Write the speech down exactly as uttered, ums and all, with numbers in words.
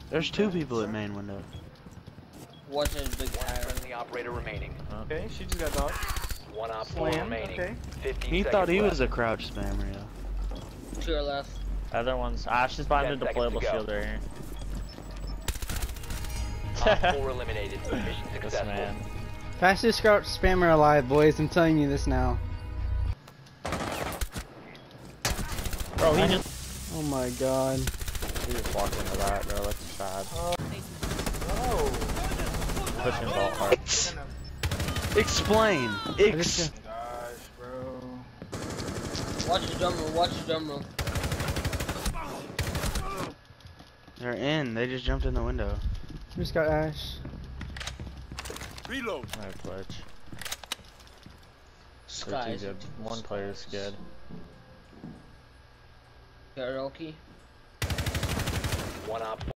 There's two people at main window. What's his big One tire? friendly operator remaining. Okay, she just got docked. One op four Slam, remaining. okay. fifteen He seconds thought he left. was a crouch spammer, yo. To your left. Other ones. Ah, she's behind the Ten seconds deployable to go. shield right here. Op four eliminated. Mission This successful. man. Fastest crouch spammer alive, boys. I'm telling you this now. Bro, he just Oh my god. he just walked into that, bro. That's sad. Oh. Pushing ball hard. Explain. Ex. Gosh, bro. Watch the drum roll, watch the drum roll. They're in. They just jumped in the window. Just got Ash. Reload. No glitch. They're Sky. too good. One player's good. Karaoke. One op